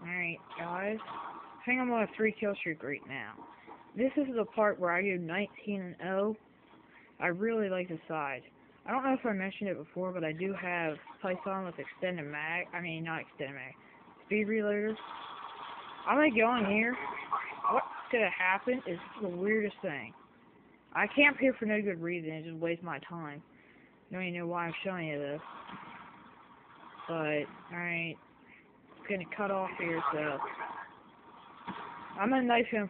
Alright, guys. I think I'm on a 3-kill streak right now. This is the part where I go 19-0. I really like this side. I don't know if I mentioned it before, but I do have Python with extended mag. I mean, not extended mag. Speed reloader. I'm gonna go in here. What's gonna happen is the weirdest thing. I camp here for no good reason. It just wastes my time. I don't even know why I'm showing you this. But, alright. It's gonna cut off here, so. I'm gonna knife him